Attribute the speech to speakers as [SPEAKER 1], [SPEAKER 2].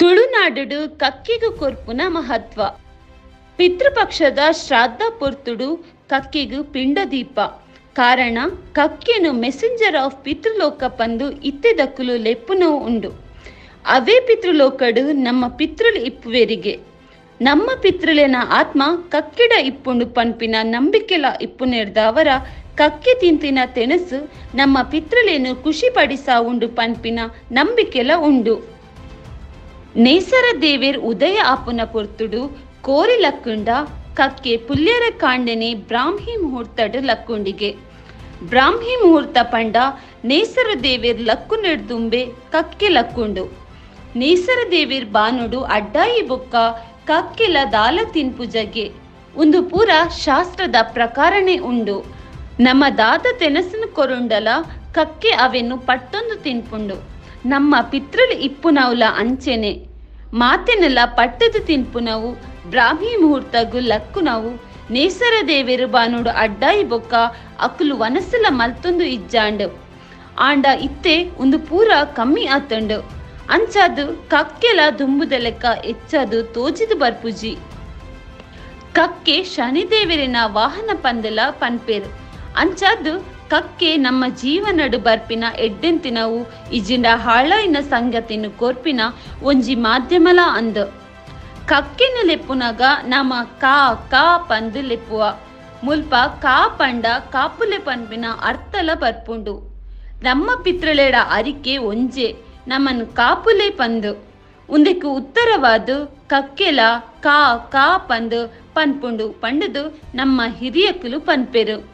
[SPEAKER 1] ತುಳುನಾಡುಡು ಕಕ್ಕಿಗು ಕೊರ್ಪುನ ಮಹತ್ವ. ಪಿತೃಪಕ್ಷದ ಶ್ರಾದ್ದ ಪೊರ್ತುಡು ಕಕ್ಕಿಗು ಪಿಂಡದೀಪ. ಕಾರಣ ಕಕ್ಕಿನು ಮೆಸೆಂಜರ್ ಆಫ್ ಪಿತೃಲೋಕ ಪಂದು ಇತ್ತೆದಕ್ಕುಲು ಲೆಪ್ಪುನೋ ಉಂಡು. ಅವೇ ಪಿತೃಲೋಕಡು ನಮ್ಮ ಪಿತೃಲು ಇಪ್ಪುವೆರಿಗೆ. ನಮ್ಮ ಪಿತೃಲೆನ ಆತ್ಮ ಕಕ್ಕಿಡ ಇಪ್ಪುಂಡು ಪನ್ಪಿನ ನಂಬಿಕೆಲ ಇಪ್ಪುನೆರ್ದವರ ಕಕ್ಕಿ ತಿಂತಿನ ತೆನಸು ನಮ್ಮ ಪಿತೃಲೇನು ಖುಷಿ ಪಡಿಸಾ ಉಂಡು ಪನ್ಪಿನ ನಂಬಿಕೆಲ ಉಂಡು. ನೇಸರ ದೇವೇರ್ ಉದಯ ಆಪುನ ಪೊರ್ತುಡು ಕೋರಿ ಲಕ್ಕುಂಡ ಕಕ್ಕೆ ಪುಲ್ಯರ ಕಾಂಡನೆ ಬ್ರಾಹ್ಮಿ ಮುಹೂರ್ತಡು ಲಕ್ಕುಂಡಿಗೆ. ಬ್ರಾಹ್ಮಿ ಮುಹೂರ್ತ ಪಂಡ ನೇಸರ ದೇವೇರ್ ಲಕ್ಕು ನೆಡ್ದುಂಬೆ ಕಕ್ಕೆ ಲಕ್ಕುಂಡು. ನೇಸರ ದೇವೇರ್ ಬಾನುಡು ಅಡ್ಡಾಯಿ ಬೊಕ್ಕ ಕಕ್ಕೆಲ ದಾಲ ತಿನ್ಪುಜಗೆ ಒಂದು ಪೂರ ಶಾಸ್ತ್ರದ ಪ್ರಕಾರನೇ ಉಂಡು. ನಮ್ಮ ದಾದ ತೆನಸನು ಕೊರುಂಡಲ ಕಕ್ಕೆ ಅವೆನ್ನು ಪಟ್ಟೊಂದು ತಿನ್ಪುಂಡು. ನಮ್ಮ ಪಿತೃಲು ಇಪ್ಪುನವುಲ ಅಂಚೆನೆ ಮಾತೆನೆಲ್ಲ ಪಟ್ಟದು ತಿನ್ಪುನವು. ಬ್ರಾಹ್ಮಿ ಮುಹೂರ್ತಗು ಲಕ್ಕುನವು ನೇಸರ ದೇವೇರು ಬಾನುಡು ಅಡ್ಡಾಯಿ ಬೊಕ್ಕ ಅಕುಲು ವನಸಲ ಮಲ್ತೊಂದು ಇಜ್ಜಾಂಡು. ಆಂಡ ಇತ್ತೆ ಒಂದು ಪೂರ ಕಮ್ಮಿ ಆತಂಡು. ಅಂಚಾದು ಕಕ್ಕೆಲ ದುಂಬುದ ಲೆಕ್ಕ ಎಚ್ಚದು ತೋಜಿದು ಬರ್ಪುಜಿ. ಕಕ್ಕೆ ಶನಿದೇವರಿನ ವಾಹನ ಪಂದಲ ಪನ್ಪೇರು. ಅಂಚಾದು ಕಕ್ಕೆ ನಮ್ಮ ಜೀವನಡು ಬರ್ಪಿನ ಎಡ್ಡೆಂತಿನವು ಇಜಿಂಡ ಹಾಳಾಯಿನ ಸಂಗತಿನು ಕೋರ್ಪಿನ ಒಂಜಿ ಮಾಧ್ಯಮಲ ಅಂದು. ಕಕ್ಕೆನ ಲೆಪ್ಪುನಗ ನಮ್ಮ ಕಾ ಕಾ ಪಂದು ಲೆಪ್ಪುವ ಮುಲ್ಪ ಕಾ ಪಂಡ ಕಾಪುಲೆ ಪನ್ಪಿನ ಅರ್ಥಲ ಬರ್ಪುಂಡು. ನಮ್ಮ ಪಿತೃಳೆಡ ಅರಿಕೆ ಒಂಜೆ ನಮ್ಮನ್ನು ಕಾಪುಲೆ ಪಂದು. ಉಂದೆಕು ಉತ್ತರವಾದು ಕಕ್ಕೆಲ ಕಾ ಕಾ ಪಂದು ಪನ್ಪುಂಡು ಪಂಡದು ನಮ್ಮ ಹಿರಿಯಕುಲು ಪನ್ಪೆರು.